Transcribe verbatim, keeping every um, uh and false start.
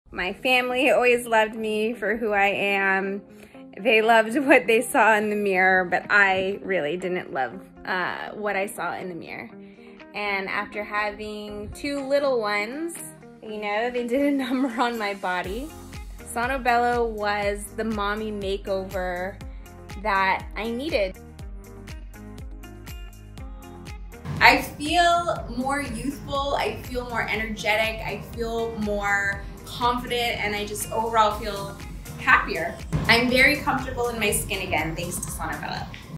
My family always loved me for who I am. They loved what they saw in the mirror, but I really didn't love uh, what I saw in the mirror. And after having two little ones, you know, they did a number on my body. Sono Bello was the mommy makeover that I needed. I feel more youthful, I feel more energetic, I feel more confident, and I just overall feel happier. I'm very comfortable in my skin again, thanks to Sono Bello.